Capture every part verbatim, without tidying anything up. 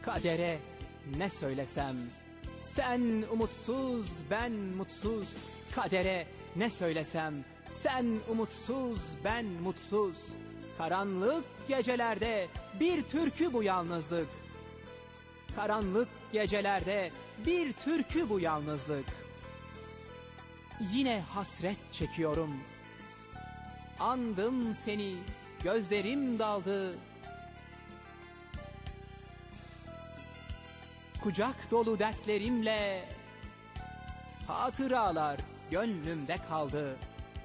Kadere ne söylesem, sen umutsuz, ben mutsuz. Kadere ne söylesem, sen umutsuz, ben mutsuz. Karanlık gecelerde bir türkü bu yalnızlık. Karanlık gecelerde bir türkü bu yalnızlık. Yine hasret çekiyorum. Andım seni, gözlerim daldı. Kucak dolu dertlerimle hatıralar gönlümde kaldı.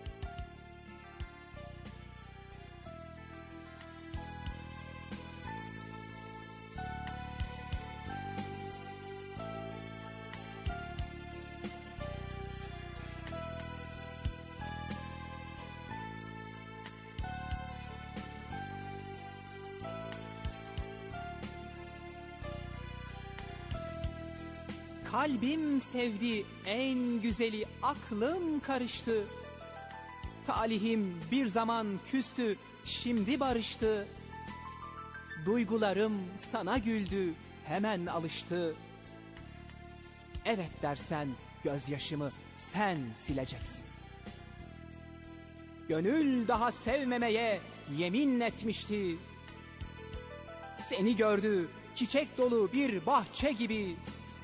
Kalbim sevdi en güzeli, aklım karıştı. Talihim bir zaman küstü, şimdi barıştı. Duygularım sana güldü, hemen alıştı. Evet dersen gözyaşımı sen sileceksin. Gönül daha sevmemeye yemin etmişti. Seni gördü çiçek dolu bir bahçe gibi.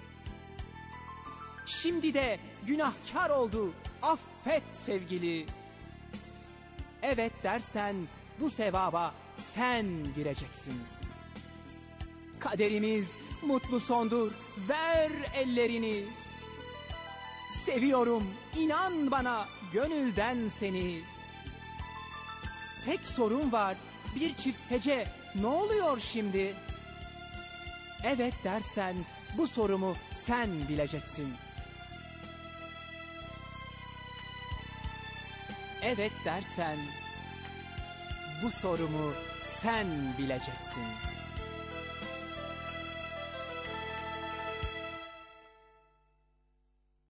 Şimdi de günahkar oldu, affet sevgili. Evet dersen bu sevaba sen gireceksin. Kaderimiz mutlu sondur, ver ellerini. Seviyorum, inan bana gönülden seni. Tek sorun var, bir çift hece, ne oluyor şimdi? Evet dersen bu sorumu sen bileceksin. Evet dersen bu sorumu sen bileceksin.